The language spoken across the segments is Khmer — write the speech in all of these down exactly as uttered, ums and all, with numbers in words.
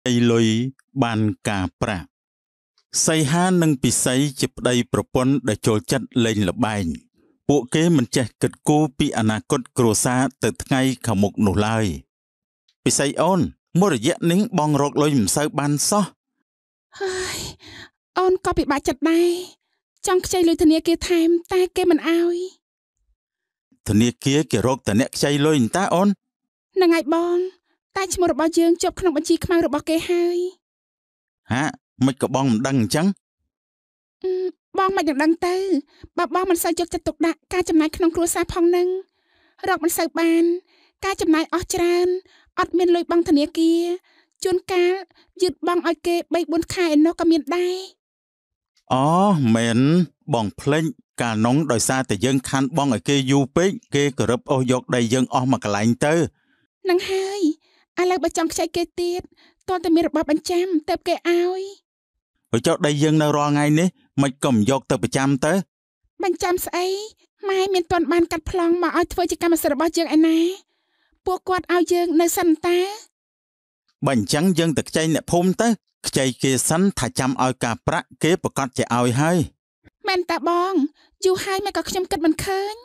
អីលុយបានការប្រាក់សីហានិងពិសីជាប្តីប្រពន្ធដែលចូលចិត្តលេងល្បែងពួកគេមិនចេះគិតគូរពីអនាគតគ្រួសារទៅថ្ងៃខាងមុខនោះឡើយពិសីអូនមួយរយៈនេះបងរកលុយមិនសូវបានសោះហើយអូនក៏ពិបាកចិត្តដែរចង់ខ្ចីលុយធនាគារថែមតែគេមិនអោយធនាគារគេរកតែអ្នកខ្ចីលុយតើអូននឹងហើយបងតែឈ្មោះរបស់យើងជាប់ក្នុងបញ្ជីខ្មៅរបស់គេហើយហាមិនក៏បងមិនដឹងអញ្ចឹងបងមិនដឹងដឹងទៅបើបងមិនសូវយកចិត្តទុកដាក់ការចំណាយក្នុងគ្រួសារផងនឹងរកមិនសូវបានការចំណាយអស់ច្រើនអត់មានលុយបង់ធនាគារជួនកាលយឺតបង់ឲ្យគេបីបួនខែឯនោះក៏មានដែរអូមែនបងភ្លេចកាលនោះដោយសារតែយើងខានបងឲ្យគេយូរពេកគេក៏រឹបអូសយកដីយើងអស់មកកន្លែងទៅនឹងហើយឥឡូវបើចង់ខ្ចីគេទៀតតើតែមានរបស់បញ្ចាំទៅគេឲ្យហើយចុះដីយើងនៅរាល់ថ្ងៃនេះមិនក៏មិនយកទៅប្រចាំទៅបញ្ចាំស្អីម៉ែមានទាន់បានកាត់ប្លង់មកឲ្យធ្វើជាកម្មសិទ្ធិរបស់យើងឯណាពួកគាត់ឲ្យយើងនៅសិនតាបើអញ្ចឹងយើងទៅខ្ចីអ្នកភូមិទៅខ្ចីគេសិនថាចាំឲ្យការប្រាក់គេប្រកាសជាឲ្យហើយមែនតាបងយូរហើយមិនក៏ខ្ញុំគិតមិនឃើញ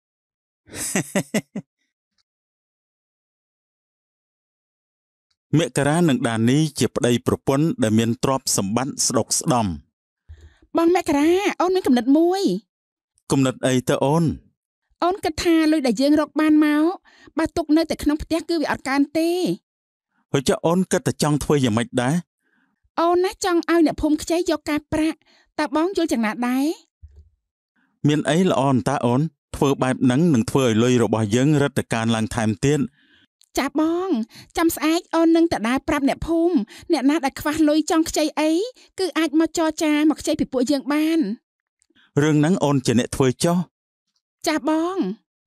មករានិងដានីជាប្តីប្រពន្ធដែលមានទ្រព្យសម្បត្តិស្ដុកស្ដំបងមករាអូនមានគំនិតមួយគំនិតអីទៅអូនអូនគិតថាលុយដែលយើងរកបានមកបើទុកនៅតែក្នុងផ្ទះគឺវាអត់កើនទេហើយចុះអូនគិតតែចង់ធ្វើយ៉ាងម៉េចដែរអូនណាចង់ឲ្យអ្នកភូមិខ្ចីយកការប្រាក់តើបងយល់យ៉ាងណាដែរមានអីល្អអន្តើអូនធ្វើបែបហ្នឹងនឹងធ្វើឲ្យលុយរបស់យើងរឹតតែកើនឡើងថែមទៀតចាបងចាំស្អែកអូននឹងទៅដើរប្រាប់អ្នកភូមិអ្នកណាដែលខ្វះលុយចង់ខ្ចីអីគឺអាចមកចរចាមកខ្ចីពីពួកយើងបានរឿងហ្នឹងអូនជាអ្នកធ្វើចុះចាបង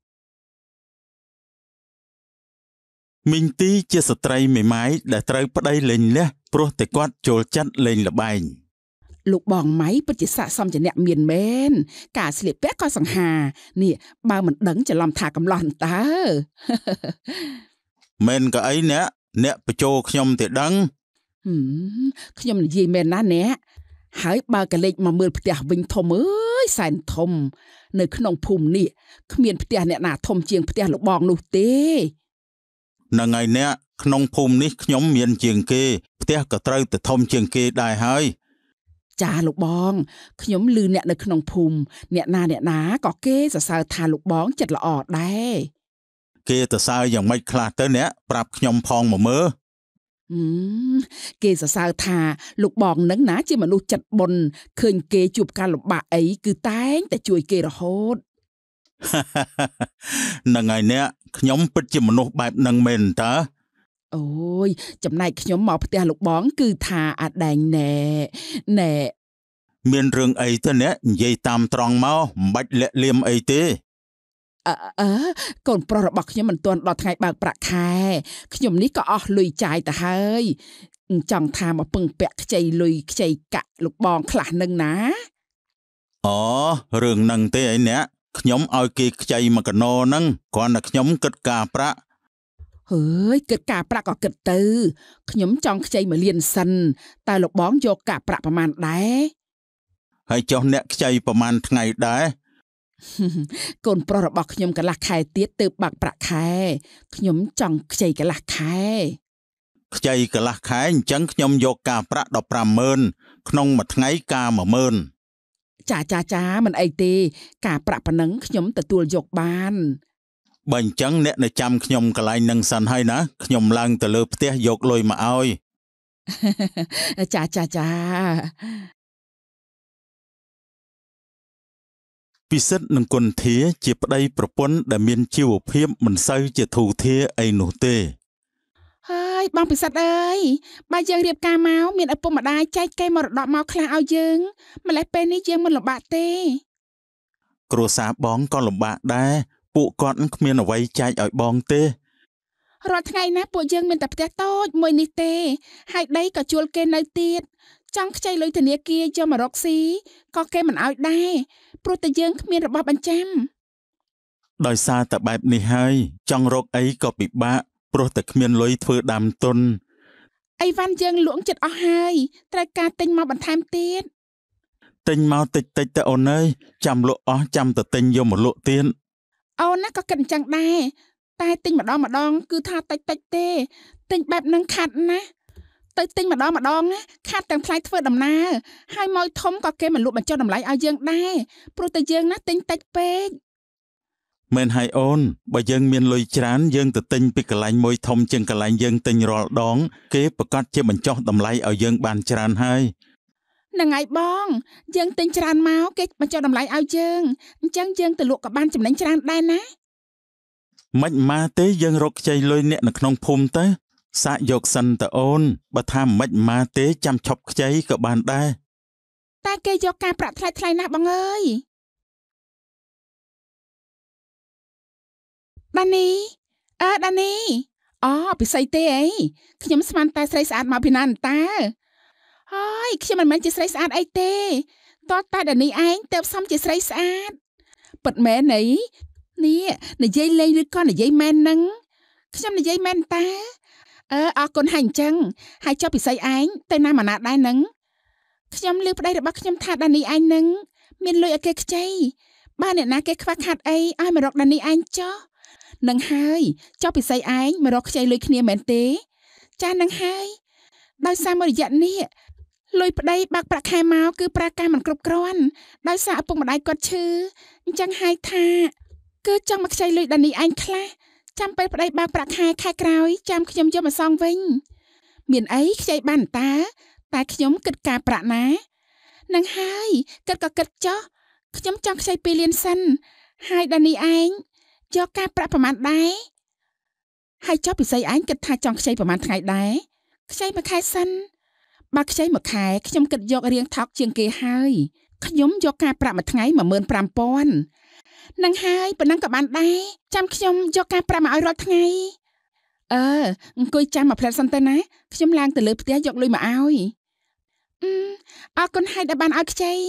មីងទីជាស្ត្រីមេម៉ាយដែលត្រូវប្តីលេងលះព្រោះតែគាត់ចូលចិត្តលេងល្បែងលោកបងម៉ៃពិតជាស័ក្តិសមជាអ្នកមានមែនការស្លៀកពាក់ក៏សង្ហានេះបើមិនដឹងច្រឡំថាកំឡោះតើមែនក៏អីអ្នកអ្នកបញ្ចោខ្ញុំទេដឹងខ្ញុំនិយាយមែនណាអ្នកហើយបើកលេចមកមើលផ្ទះវិញធំអើយសែនធំនៅក្នុងភូមិនេះគ្មានផ្ទះអ្នកណាធំជាងផ្ទះលោកបងនោះទេហ្នឹងហើយអ្នកក្នុងភូមិនេះខ្ញុំមានជាងគេផ្ទះក៏ត្រូវតែធំជាងគេដែរហើយចាលោកបងខ្ញុំឮអ្នកនៅក្នុងភូមិអ្នកណាអ្នកណាក៏គេសរសើរថាលោកបងចិត្តល្អដែរគេសរសើរយ៉ាងម៉េចខ្លះទៅអ្នកប្រាប់ខ្ញុំផងមកមើលគេសរសើរថាលោកបងនឹងណាជាមនុស្សចិត្តបុណ្យឃើញគេជួបការលំបាកអីគឺតែងតែជួយគេរហូតហ្នឹងហើយអ្នកខ្ញុំពិតជាមនុស្សបែបហ្នឹងមែនតើអូយចំណែកខ្ញុំមកផ្ទះលោកបងគឺថាអាដែងណែណែមានរឿងអីទៅអ្នកនិយាយតាមត្រង់មកមិនបាច់លាក់លៀមអីទេអឺអឺកូនប្រុសរបស់ខ្ញុំមិនទាន់ដល់ថ្ងៃបើកប្រាក់ខែខ្ញុំនេះក៏អស់លុយចាយទៅហើយចង់ថាមកពឹងពាក់ខ្ចីលុយខ្ចីកាក់លោកបងខ្លះនឹងណាអូរឿងហ្នឹងទេអីអ្នកខ្ញុំឲ្យគេខ្ចីមកកណោហ្នឹងគ្រាន់តែខ្ញុំគិតការប្រាក់ហើយគិតការប្រាក់ក៏គិតទៅខ្ញុំចង់ខ្ចីមួយលានសិនតែលោកបងយកការប្រាក់ប្រមាណដែរហើយចុះអ្នកខ្ចីប្រមាណថ្ងៃដែរកូនប្រុសរបស់ខ្ញុំកន្លះខែទៀតទើបបើកប្រាក់ខែខ្ញុំចង់ខ្ចីកន្លះខែខ្ចីកន្លះខែអញ្ចឹងខ្ញុំយកការប្រាក់ដល់ប្រាំម៉ឺនក្នុងមួយថ្ងៃការមួយម៉ឺនចាចាចាមិនអីទេការប្រាក់ប៉ុណ្ណឹងខ្ញុំទទួលយកបានបើអញ្ចឹងអ្នកនៅចាំខ្ញុំកន្លែងនឹងសិនហើយណាខ្ញុំឡើងទៅលើផ្ទះយកលុយមកឲ្យចាចាចាពិសិដ្ឋនិងគុន្ធាជាប្តីប្រពន្ធដែលមានជីវភាពមិនសូវជាធូរធារអីនោះទេហើយបងពិសិដ្ឋអើយបើយើងរៀបការមកមានឪពុកម្ដាយចែកកេរមរតកមកខ្លះឲ្យយើងម្លេះពេលនេះយើងមិនលំបាកទេគ្រួសារបងក៏លំបាកដែរពួកគាត់គ្មានអ្វីចែកឲ្យបងទេរាល់ថ្ងៃណាពួកយើងមានតែផ្ទះតូចមួយនេះទេហើយដីក៏ជួលគេនៅទៀតចង់ខ្ចីលុយធនាគារយកមករកស៊ីក៏គេមិនឲ្យដែរព្រោះតែយើងគ្មានរបស់បញ្ចាំដោយសារតែបែបនេះហើយចង់រកអីក៏ពិបាកព្រោះតែគ្មានលុយធ្វើដើមទុនអីវ៉ាន់យើងលក់ចិត្តអស់ហើយត្រូវការទិញមកបន្ថែមទៀតទិញមកតិចតិចទៅអូនអើយចាំលក់អស់ចាំទៅទិញយកមកលក់ទៀតអូនណាក៏គិតអញ្ចឹងដែរតែទិញម្ដងម្ដងគឺថាតិចតិចទេទិញបែបហ្នឹងខាត់ណាទៅទិញម្ដងម្ដងណាខាត់ទាំងថ្លៃធ្វើដំណើរហើយម៉ួយធំក៏គេមិនលក់បញ្ចុះតម្លៃឲ្យយើងដែរព្រោះតែយើងណាទិញតិចពេកមែនហើយអូនបើយើងមានលុយច្រើនយើងទៅទិញពីកន្លែងមួយធំជាងកន្លែងយើងទិញរាល់ដងគេប្រកាសជាបញ្ចុះតម្លៃឲ្យយើងបានច្រើនហើយហ្នឹងហើយបងយើងទិញច្រើនមកគេបញ្ចុះតម្លៃឲ្យយើងអញ្ចឹងយើងទៅលក់ក៏បានចំណេញច្រើនដែរណាមិនម៉ាទេយើងរកខ្ចីលុយអ្នកនៅក្នុងភូមិទៅសាកយកសិនទៅអូនបើថាមិនម៉ាទេចាំឈប់ខ្ចីក៏បានដែរតែគេយកការប្រាក់ថ្លៃថ្លៃណាស់បងអើយដានីអើដានីអូពិសីទេអីខ្ញុំស្មានតែស្រីស្អាតមកពីណានតាហើយខ្ញុំមិនមែនជាស្រីស្អាតអីទេតើតែដានីឯងទៅផ្សំជាស្រីស្អាតពិតមែនអីនេះនិយាយលេងឬក៏និយាយមែនហ្នឹងខ្ញុំនិយាយមែនតាអឺអរគុណហើយអញ្ចឹងហើយចុះពិសីឯងទៅណាមកណាដែរហ្នឹងខ្ញុំលើប្តីរបស់ខ្ញុំថាដានីឯងហ្នឹងមានលុយឲ្យគេខ្ចីបើអ្នកណាគេខ្វះខាតអីឲ្យមករកដានីឯងចុះនឹងហើយចុះពិសីឯងមករកខ្ចីលុយគ្នាមែនទេចានឹងហើយដោយសារមួយរយៈនេះលុយប្តីបាក់ប្រាក់ខែមកគឺប្រើការមិនគ្រប់គ្រាន់ដោយសារឪពុកម្ដាយគាត់ឈឺអញ្ចឹងហើយថាគឺចង់មកខ្ចីលុយដានីឯងខ្លះចាំពេលប្តីបាក់ប្រាក់ខែខែក្រោយចាំខ្ញុំយកមកសងវិញមានអីខ្ចីបានតាតែខ្ញុំគិតការប្រាក់ណានឹងហើយគិតក៏គិតចុះខ្ញុំចង់ខ្ចីពីរលានសិនហើយដានីឯងយកការប្រាក់ប្រមាណដែរហើយចុះពិសីឯងគិតថាចង់ខ្ចីប្រមាណថ្ងៃដែរខ្ចីមួយខែសិនបើខ្ចីមួយខែខ្ញុំគិតយករៀងថោកជាងគេហើយខ្ញុំយកការប្រាក់មួយថ្ងៃ មួយម៉ឺនប្រាំពាន់ នឹងហើយប៉ុណ្ណឹងក៏បានដែរចាំខ្ញុំយកការប្រាក់មកឲ្យរាល់ថ្ងៃអឺអង្គុយចាំមកផ្លែតសិនទៅណាខ្ញុំឡើងទៅលើផ្ទះយកលុយមកឲ្យអឺអរគុណហើយដែលបានឲ្យខ្ចី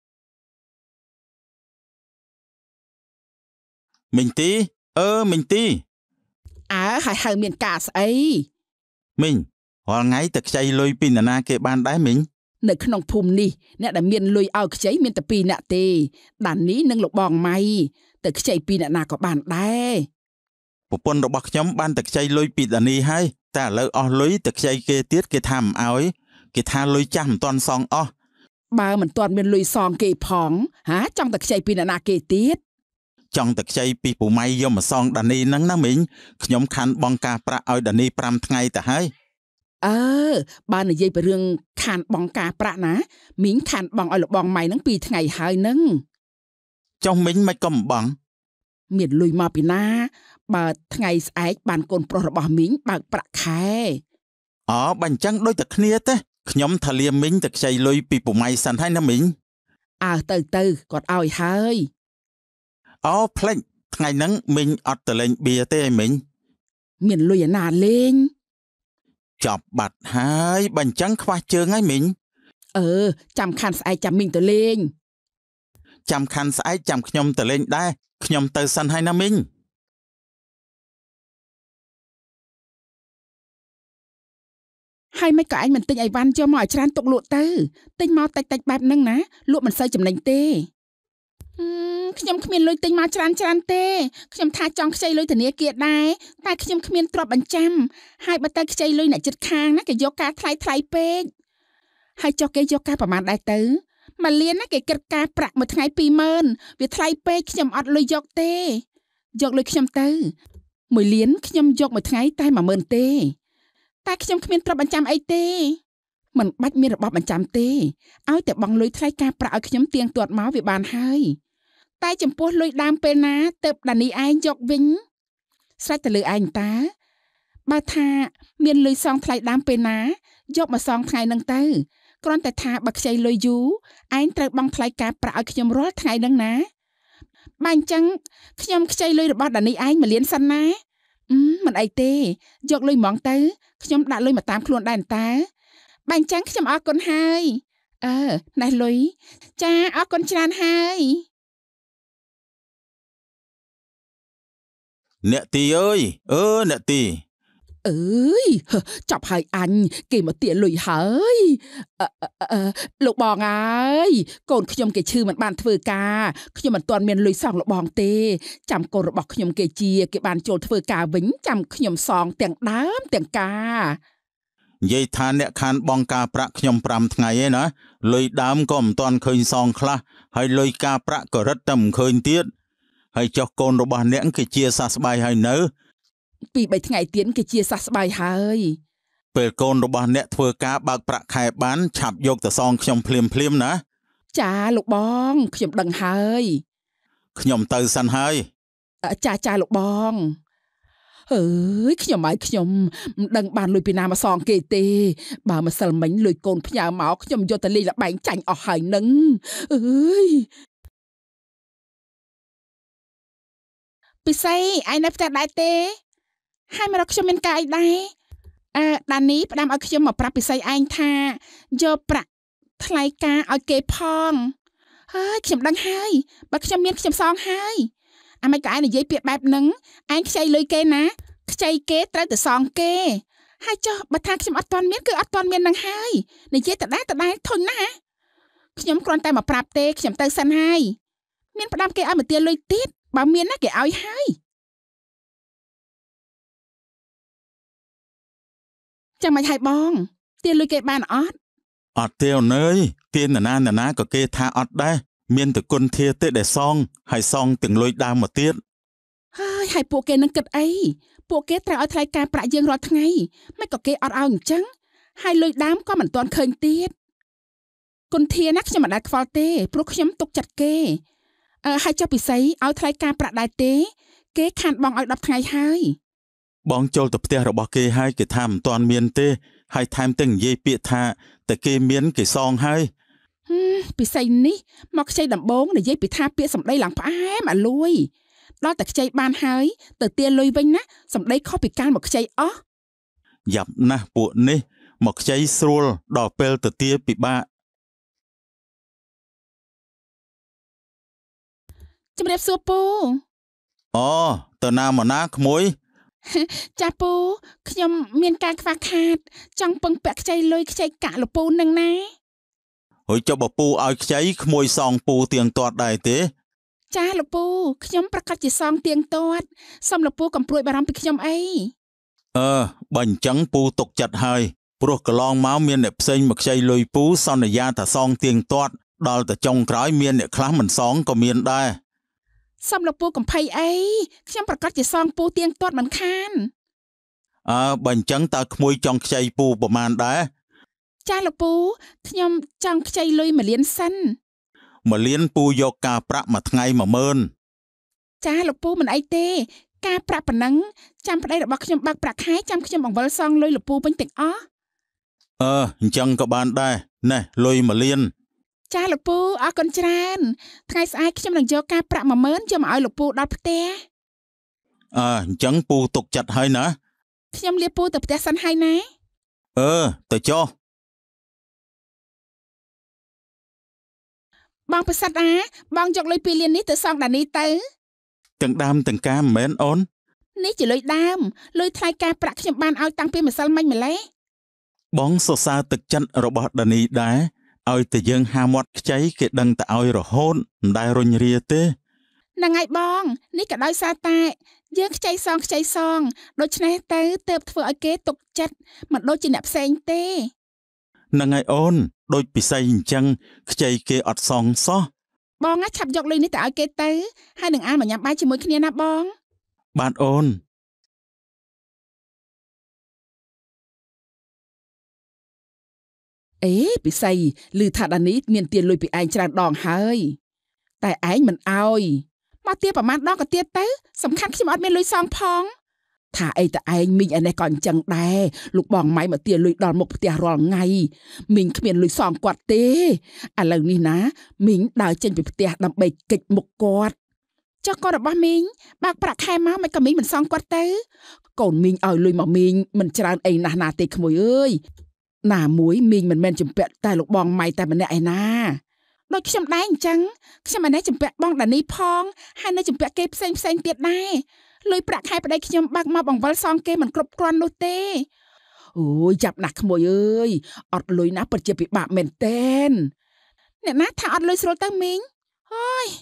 មីងទីអឺមីងទីអើហើយហៅមានការស្អីមីងរាល់ថ្ងៃទៅខ្ចីលុយពីនរណាគេបានដែរមីងនៅក្នុងភូមិនេះអ្នកដែលមានលុយឲ្យខ្ចីមានតែពីរនាក់ទេដានីនិងលោកបងម៉ៃទៅខ្ចីពីអ្នកណាក៏បានដែរប្រពន្ធរបស់ខ្ញុំបានទៅខ្ចីលុយពីដានីហើយតែឥឡូវអស់លុយទៅខ្ចីគេទៀតគេថាមិនឲ្យគេថាលុយចាស់មិនទាន់សងអស់បើមិនទាន់មានលុយសងគេផងហាចង់ទៅខ្ចីពីអ្នកណាគេទៀតចង់ទៅខ្ចីពីពូម៉ៃយកមកសងដានីហ្នឹងណាមីងខ្ញុំខានបងការប្រាក់ឲ្យដានីប្រាំថ្ងៃទៅហើយអើបើនិយាយពីរឿងខានបងការប្រាក់ណាមីងខានបងឲ្យលោកបងម៉ៃហ្នឹងពីរថ្ងៃហើយហ្នឹងចុះមីងមិនក៏មិនបងមានលុយមកពីណាបើថ្ងៃស្អែកបានកូនប្រុសរបស់មីងបើកប្រាក់ខែអូបើអញ្ចឹងដូចតែគ្នាទេខ្ញុំថាលាមីងទៅខ្ចីលុយពីពូម៉ៃសិនហើយណាមីងអើទៅទៅគាត់ឲ្យហើយអូផ្លេចថ្ងៃហ្នឹងមីងអត់ទៅលេងបៀទេឯមីងមានលុយឯណាលេងចប់បាត់ហើយបើអញ្ចឹងខ្វះជើងហើយមីងអឺចាំខានស្អែកចាំមីងទៅលេងចាំខានស្អែកចាំខ្ញុំទៅលេងដែរខ្ញុំទៅសិនហើយណាមីងហើយមិនក៏ឯងមិនទិញអីវ៉ាន់យកមកឲ្យច្រើនទុកលក់ទៅទិញមកតិចតិចបែបហ្នឹងណាលក់មិនសូវចំណេញទេខ្ញុំគ្មានលុយទិញមកច្រើនច្រើនទេខ្ញុំថាចង់ខ្ចីលុយធនាគារដែរតែខ្ញុំគ្មានទ្រព្យបញ្ចាំហើយបើទៅខ្ចីលុយអ្នកជិតខាងណាគេយកការថ្លៃថ្លៃពេកហើយចុះគេយកការប្រមាណដែរទៅមួយលានណាគេគិតការប្រាក់មួយថ្ងៃ ពីរម៉ឺន វាថ្លៃពេកខ្ញុំអត់លុយយកទេយកលុយខ្ញុំទៅមួយលានខ្ញុំយកមួយថ្ងៃតែ មួយម៉ឺន ទេតែខ្ញុំគ្មានទ្រព្យបញ្ចាំអីទេមិនបាច់មានរបស់បញ្ចាំទេឲ្យតែបង់លុយថ្លៃការប្រាក់ឲ្យខ្ញុំទៀងទាត់មកវាបានហើយតែចំពោះលុយដើមពេលណាទៅដានីឯងយកវិញស្រេចទៅលើឯងតាបើថាមានលុយសងថ្លៃដើមពេលណាយកមកសងថ្ងៃហ្នឹងទៅគ្រាន់តែថាបើខ្ចីលុយយូរឯងត្រូវបង់ថ្លៃការប្រាក់ឲ្យខ្ញុំរាល់ថ្ងៃហ្នឹងណាបើអញ្ចឹងខ្ញុំខ្ចីលុយរបស់ដានីឯងមួយលានសិនណាអឺមិនអីទេយកលុយហ្មងទៅខ្ញុំដាក់លុយមកតាមខ្លួនដែរតាបើអញ្ចឹងខ្ញុំអរគុណហើយអឺណែលុយចាអរគុណច្រើនហើយអ្នកទីអើយអឺអ្នកទីអើយចាប់ហើយអញគេមកទាលុយហើយលោកបងអើយកូនខ្ញុំគេឈឺមិនបានធ្វើការខ្ញុំមិនទាន់មានលុយសងលោកបងទេចាំកូនរបស់ខ្ញុំគេជាគេបានចូលធ្វើការវិញចាំខ្ញុំសងទាំងដើមទាំងការនិយាយថាអ្នកខានបងការប្រាក់ខ្ញុំប្រាំថ្ងៃឯណាលុយដើមក៏មិនទាន់ឃើញសងខ្លះហើយលុយការប្រាក់ក៏រឹតតែមិនឃើញទៀតហើយចុះកូនរបស់អ្នកគេជាសះស្បើយហើយនៅពីរបីថ្ងៃទៀតគេជាសះស្បើយហើយពេលកូនរបស់អ្នកធ្វើការបើកប្រាក់ខែបានឆាប់យកទៅសងខ្ញុំភ្លាមភ្លាមណាចាលោកបងខ្ញុំដឹងហើយខ្ញុំទៅសិនហើយចាចាលោកបងអើយខ្ញុំហើយខ្ញុំមិនដឹងបានលុយពីណាមកសងគេទេបើម្សិលមិញលុយកូនផ្ញើមកខ្ញុំយកទៅលេងល្បែងចាញ់អស់ហើយនឹងអើយពិសីឯនៅផ្ទះដែរទេហើយមករកខ្ញុំមានការអីដែរអឺដានីផ្ដាំឲ្យខ្ញុំមកប្រាប់ពិសីឯងថាយកប្រាក់ថ្លៃការឲ្យគេផងហើយខ្ញុំដឹងហើយបើខ្ញុំមានខ្ញុំសងហើយអាមិនក៏ឯងនិយាយពាក្យបែបហ្នឹងឯងខ្ចីលុយគេណាខ្ចីគេត្រូវទៅសងគេហើយចុះបើថាខ្ញុំអត់ទាន់មានគឺអត់ទាន់មាននឹងហើយនិយាយតដែរតដែរធុញណាខ្ញុំគ្រាន់តែមកប្រាប់ទេខ្ញុំទៅសិនហើយមានផ្ដាំគេឲ្យមកទាលុយទៀតបើមានណាគេឲ្យហើយចាំមិនឲ្យបងទាលុយគេបានអត់អត់ទេអូនអើយទានណាណាណាក៏គេថាអត់ដែរមានតែគុណធាទេដែលសងហើយសងទាំងលុយដើមមកទៀតហើយហើយពួកគេនឹងគិតអីពួកគេត្រូវឲ្យថ្លៃការប្រាក់យើងរាល់ថ្ងៃមិនក៏គេអត់ឲ្យអញ្ចឹងហើយលុយដើមក៏មិនទាន់ឃើញទៀតគុណធាណាខ្ញុំមិនដែលខ្វល់ទេព្រោះខ្ញុំទុកចិត្តគេអឺហើយចុះពិសីឲ្យថ្លៃការប្រាក់ដែរទេគេខានបងឲ្យដប់ថ្ងៃហើយបងចូលទៅផ្ទះរបស់គេហើយគេថាមិនទាន់មានទេហើយថែមទាំងនិយាយពាក្យថាតែគេមានគេសងហើយពិសីនេះមកខ្ចីដំបងនិយាយពីថាពាក្យសម្ដីឡើងផ្អែមអាលួយដល់តែខ្ចីបានហើយទៅទាលុយវិញណាសម្ដីខុសពីការមកខ្ចីអស់យ៉ាប់ណាស់ពួកនេះមកខ្ចីស្រួលដល់ពេលទៅទាពិបាកជំរាបសួរពូអូតើណាមកណាក្មួយចាពូខ្ញុំមានការខ្វះខាតចង់ពឹងពាក់ខ្ចីលុយខ្ចីកាក់លពូនឹងណាហើយចុះបើពូឲ្យខ្ចីក្មួយសងពូទៀងទាត់ដែរទេចាលពូខ្ញុំប្រកាសជាសងទៀងទាត់សូមលពូកំព្រួយបារម្ភពីខ្ញុំអីអឺបើអញ្ចឹងពូទុកចិត្តហើយព្រោះកន្លងមកមានអ្នកផ្សេងមកខ្ចីលុយពូសន្យាថាសងទៀងទាត់ដល់តែចុងក្រោយមានអ្នកខ្លះមិនសងក៏មានដែរសូមលពូកំភៃអីខ្ញុំប្រកាសជាសងពូទៀងទាត់មិនខានអើបើអញ្ចឹងតើក្មួយចង់ខ្ចីពូប្រមាណដែរចាលពូខ្ញុំចង់ខ្ចីលុយមួយលានសិនមួយលានពូយកការប្រាក់មួយថ្ងៃមួយម៉ឺនចាលពូមិនអីទេការប្រាក់ប៉ុណ្ណឹងចាំប្តីរបស់ខ្ញុំបើកប្រាក់ខែចាំខ្ញុំបង្វិលសងលុយលពូវិញទាំងអស់អឺអញ្ចឹងក៏បានដែរណែលុយមួយលានចាលពូអរគុណច្រើនថ្ងៃស្អែកខ្ញុំនឹងយកការប្រាក់មួយម៉ឺនយកមកឲ្យលពូដល់ផ្ទះអើអញ្ចឹងពូទុកចិត្តហើយណាខ្ញុំលាពូទៅផ្ទះសិនហើយណាអឺទៅចុះបងប្រសិទ្ធអាបងយកលុយពីរលាននេះទៅសងដានីទៅទាំងដើមទាំងការមិនមែនអូននេះជាលុយដើមលុយថ្លៃការប្រាក់ខ្ញុំបានឲ្យតាំងពីម្សិលមិញម្លេះបងសរសើរទឹកចិត្តរបស់ដានីដែរឲ្យតែយើងហាមាត់ខ្ចីគេដឹងតែឲ្យរហូតមិនដែលរុញរាទេហ្នឹងហើយបងនេះក៏ដោយសារតែយើងខ្ចីសងខ្ចីសងដូច្នេះទៅទើបធ្វើឲ្យគេទុកចិត្តមិនដូចជាអ្នកផ្សេងទេហ្នឹងហើយអូនដូចពិសីអញ្ចឹងខ្ចីគេអត់សងសោះបងឆាប់យកលុយនេះទៅឲ្យគេទៅហើយនឹងអានមកញ៉ាំបាយជាមួយគ្នាណាបងបាទអូនអេពិសីឮថាដានីមានទាលុយពីឯងច្រើនដងហើយតែឯងមិនអោយមកទាប្រមាណដងក៏ទាទៅសំខាន់ខ្ញុំអត់មានលុយសងផងថាអីតឯងមីងឯនេះក៏អញ្ចឹងដែរលោកបងម៉ៃមកទាលុយដល់មុខផ្ទះរាល់ថ្ងៃមីងគ្មានលុយសងគាត់ទេឥឡូវនេះណាមីងដើរចេញពីផ្ទះដើម្បីកិច្ចមុខគាត់ចុះកូនរបស់មីងបើកប្រាក់ខែមកមិនក៏មីងមិនសងគាត់ទៅកូនមីងឲ្យលុយមកមីងមិនច្រើនអីណាស់ណាទេក្មួយអើយណាមួយមីងមិនមែនជំពាក់តែលោកបងម៉ៃតែម្នាក់ឯណាដូចខ្ញុំដែរអញ្ចឹងខ្ញុំមិនដែរជំពាក់បងដានីផងហើយនៅជំពាក់គេផ្សេងផ្សេងទៀតដែរលុយប្រាក់ខែប្តីខ្ញុំបាក់មកបង្វិលសងគេមិនគ្រប់គ្រាន់នោះទេអូយចាប់ណាស់ក្មួយអើយអត់លុយណាពិតជាពិបាកមែនតើអ្នកណាថាអត់លុយស្រួលទៅមីងអើយ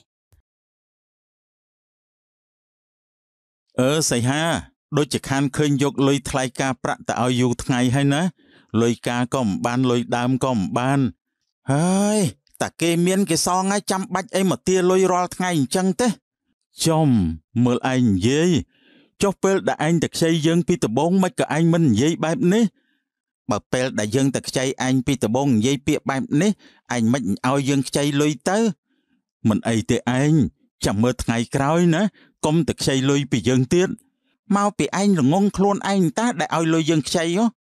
អឺសីហាដូចជាខានឃើញយកលុយថ្លៃការប្រាក់ទៅឲ្យយូរថ្ងៃហើយណាលុយការក៏មិនបានលុយដើមក៏មិនបានហើយតាគេមានគេសងហើយចាំបាច់អីមកទាលុយរាល់ថ្ងៃអញ្ចឹងទេចំមើលឯងនិយាយចុះពេលដែលឯងតែខ្ចីយើងពីដំបងមិនក៏ឯងមិននិយាយបែបនេះបើពេលដែលយើងតែខ្ចីឯងពីដំបងនិយាយពាក្យបែបនេះឯងមិនឲ្យយើងខ្ចីលុយទៅមិនអីទេឯងចាំមើលថ្ងៃក្រោយណាកុំតែខ្ចីលុយពីយើងទៀតមកពីឯងល្ងងខ្លួនឯងតាដែលឲ្យលុយយើងខ្ចីហ៎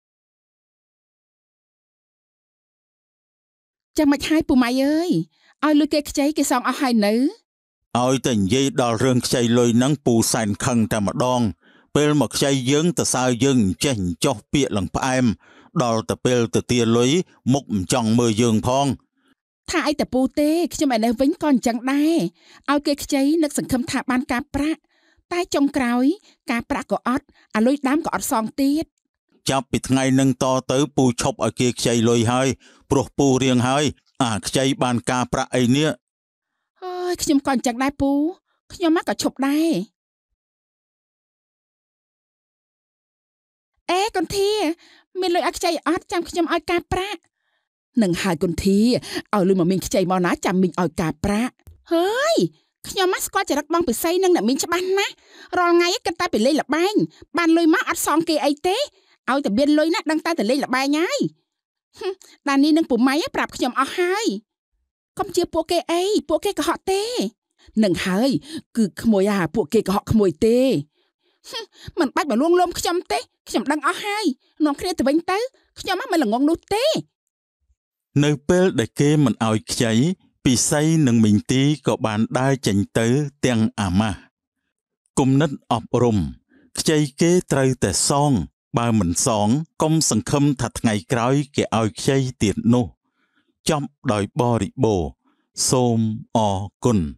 ចាំមិនហើយពូម៉ៃអើយឲ្យលុយគេខ្ចីគេសងអស់ហើយនៅឲ្យតែនិយាយដល់រឿងខ្ចីលុយហ្នឹងពូសែនខឹងតែម្ដងពេលមកខ្ចីយើងទៅសើយើងចេះចោះពាក្យឡើងផ្អែមដល់ទៅពេលទៅទាលុយមុខមិនចង់មើលយើងផងថាអីតែពូទេខ្ញុំឯនេះវិញក៏អញ្ចឹងដែរឲ្យគេខ្ចីនឹកសង្ឃឹមថាបានការប្រាក់តែចុងក្រោយការប្រាក់ក៏អត់អាលុយដើមក៏អត់សងទៀតចាប់ពីថ្ងៃនឹងតទៅពូឈប់ឲ្យគេខ្ចីលុយហើយព្រោះពូរៀងហើយអាខ្ចីបានការប្រាក់អីនេះអើយខ្ញុំក៏អញ្ចឹងដែរពូខ្ញុំមកក៏ឈប់ដែរអេកុនធាមានលុយឲ្យខ្ចីអត់ចាំខ្ញុំឲ្យការប្រាក់នឹងហើយកុនធាឲ្យលុយមកមីងខ្ចីមកណាចាំមីងឲ្យការប្រាក់ហើយខ្ញុំមកស្គាល់ចរិតបងពិសីនឹងអ្នកមីងច្បាស់ណាស់រាល់ថ្ងៃគិតតែពីលេងលបែងបានលុយមកអត់សងគេអីទេឲ្យតែមានលុយណាដឹងតែតែលេងលបែងហើយដានីនឹងពូម៉ៃប្រាប់ខ្ញុំអស់ហើយកុំជឿពួកគេអីពួកគេកុហកទេនឹងហើយគឺក្មួយអាពួកគេកុហកក្មួយទេមិនបាច់មកលួងលោមខ្ញុំទេខ្ញុំដឹងអស់ហើយនាំគ្នាទៅវិញទៅខ្ញុំមកមិនល្ងងនោះទេនៅពេលដែលគេមិនឲ្យខ្ចីពិសីនិងមីងទីក៏បានដើរចេញទៅទាំងអាម៉ាស់គំនិតអប់រំខ្ចីគេត្រូវតែសងបើមិនសងកុំសង្ឃឹមថាថ្ងៃក្រោយគេឲ្យខ្ចីទៀតនោះចប់ដោយបរិបូរណ៍សូមអរគុណ